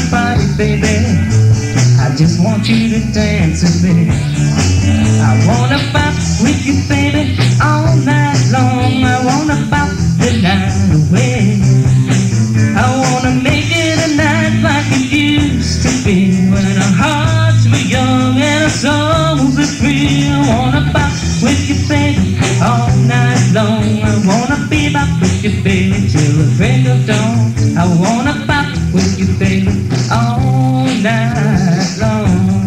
party, baby. I just want you to dance with me. I wanna pop with you, baby, all night long. I wanna pop the night away. I wanna make it a night like it used to be, when our hearts were young and our souls were free. I wanna pop with you, baby, all night long. I wanna be back with you, baby, till the break of dawn. I wanna pop with you, baby, all night long.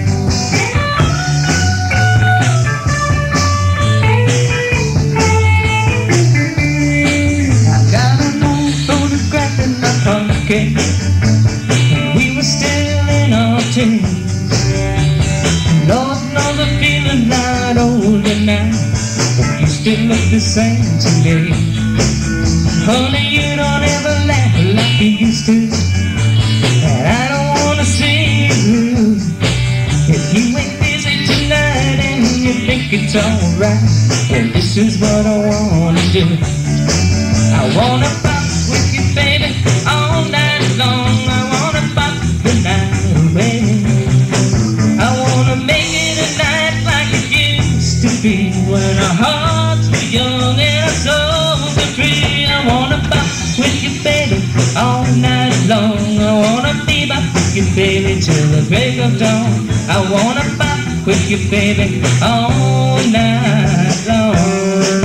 I got an old photograph in my pocket, and we were still in our teens. Lord knows I'm feeling a lot older now, but you still look the same to me. Honey, you don't ever laugh like you used to, and I don't wanna see you. If you ain't busy tonight and you think it's alright, well, this is what I wanna do. I wanna pop with you, baby, all night long. I wanna pop the night away. I wanna make it a night like it used to be, when our hearts were young and our souls were free. I wanna pop with you, baby, all night long. I wanna be back with you, baby, till the break of dawn. I wanna pop with you, baby, all night long.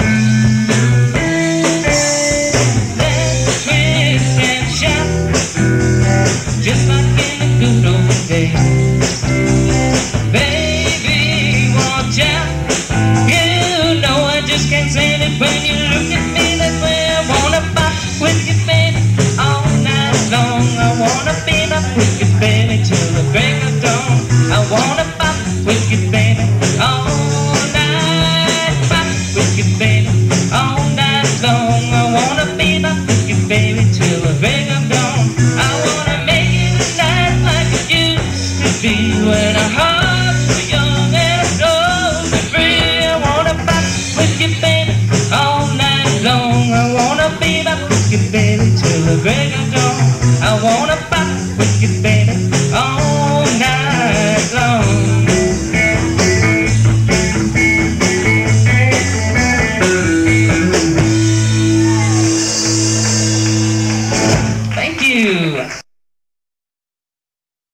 Let's twist and shout, just like in the good old days. Baby, watch out, you know I just can't stand it when you look at me that way. I wanna pop with you, baby, all night long. I wanna be back with you, baby, till the break of dawn. I wanna pop with you, baby, all night. Pop with you, baby, all night long. I wanna be back with you, baby, till the break of dawn. I wanna make it a night like it used to be, when our hearts were young and our souls were free. I wanna pop with you, baby, all night long. I wanna be back with you, baby, till the break of dawn. I wanna pop with you, baby, all night long. Thank you.